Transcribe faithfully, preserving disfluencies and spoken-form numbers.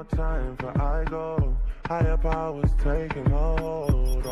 more time for I go. Higher powers taking hold